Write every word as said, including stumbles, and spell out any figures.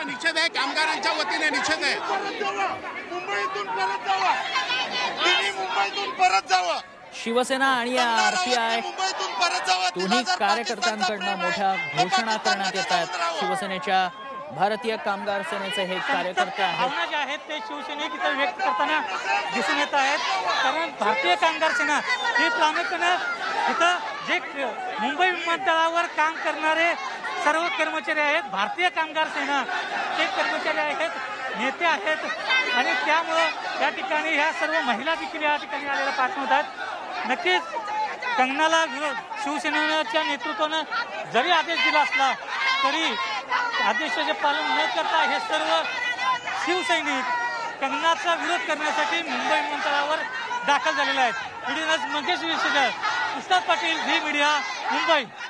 निषेध आहे, कामगारांच्या वतीने निषेध आहे। मुंबईतून परत जावा, मुंबईतून परत जावा। शिवसेना आणि आरपीआय मुंबईतून परत जावा। दोन्ही कार्यकर्त्यांकडून मोठ्या घोषणा करण्यात येत आहेत। शिवसेनेच्या भारतीय कामगार सेनेचे हे कार्यकर्ते आहेत, भावना जे आहेत ते शिवसैनिक इथं व्यक्त करताना दिसून येत आहेत। कारण भारतीय कामगार सेना ही प्रामुख्याने इथं जे मुंबई विमानतळावर काम करणारे सर्व कर्मचारी आहेत, भारतीय कामगार सेना ते कर्मचारी आहेत, नेते आहेत आणि त्यामुळं या ठिकाणी ह्या सर्व महिला देखील या ठिकाणी आलेल्या पाहत आहेत। नक्कीच कंगनाला शिवसेनेच्या नेतृत्वानं जरी आदेश दिला असला तरी आदेशाचे पालन न करता हे सर्व शिवसैनिक कंगनाचा विरोध करण्यासाठी मुंबई विमानतळावर दाखल झालेले आहेत। व्हिडिओ मंगेश विशेष, उस्ताद पाटील, झी मीडिया, मुंबई।